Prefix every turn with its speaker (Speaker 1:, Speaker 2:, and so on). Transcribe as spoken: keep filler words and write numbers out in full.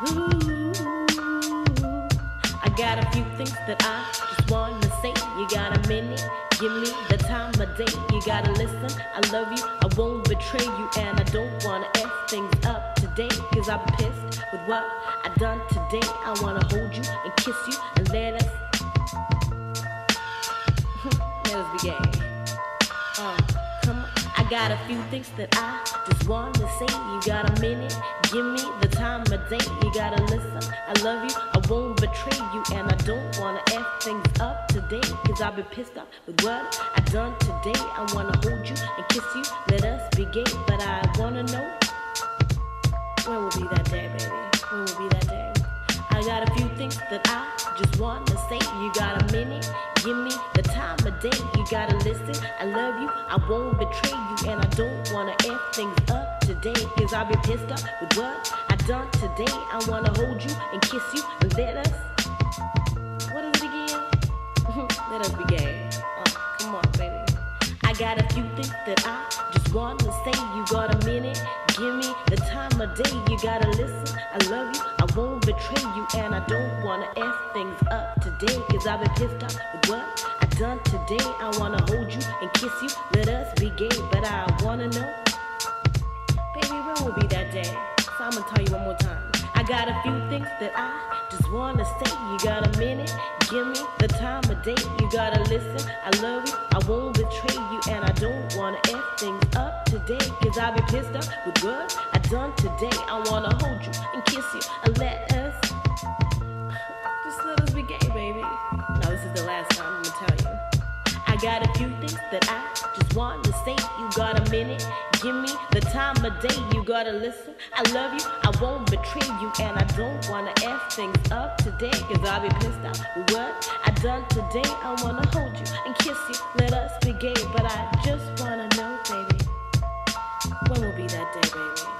Speaker 1: Ooh, I got a few things that I just wanna say. You got a minute? Give me the time of day. You gotta listen. I love you. I won't betray you, and I don't wanna F things up today. Cause I'm pissed with what I done today. I wanna hold you and kiss you and let us let us be gay. Uh, come on. I got a few things that I just wanna say. You got a minute? Give me the time of day. You gotta listen. I love you. I won't betray you, and I don't wanna F things up today. Cause I've been pissed off with what I done today. I wanna hold you and kiss you. Let us be gay. But I wanna know, when will be that day, baby? When will be that day? I got a few things that I just wanna say. You got a minute? Give me the time of day. You gotta listen. I love you. I won't betray you, and I don't wanna F things up today. Cause I'll be pissed off with what I done today. I wanna hold you and kiss you and let us. What is it again? Let us be gay. Uh, come on, baby. I got a few things that I just wanna say. You got a minute? Give me the time of day. You gotta listen. I love you. I won't betray you, and I don't wanna F things up today. Cause I've been pissed off with what I done today. I wanna hold you and kiss you. Let us be gay. But I wanna know, baby, when will be that day? So I'm gonna tell you one more time. I got a few things that I just wanna say. You got a minute? Give me the time of day. You gotta listen. I love you. I won't betray you, and I don't wanna F things up today. Cause I'll be pissed off with what I done today. I wanna hold you and kiss you and let us, just let us be gay, baby. No, this is the last time I'm gonna tell you. I got a few things that I just wanna say. You got a minute? Give me the time of day. You gotta listen. I love you. I won't betray you, and I don't wanna F things up today. Cause I'll be pissed off with what I done today. I wanna hold you and kiss you. Let us be gay. But I just wanna know, baby, when will be that day, baby?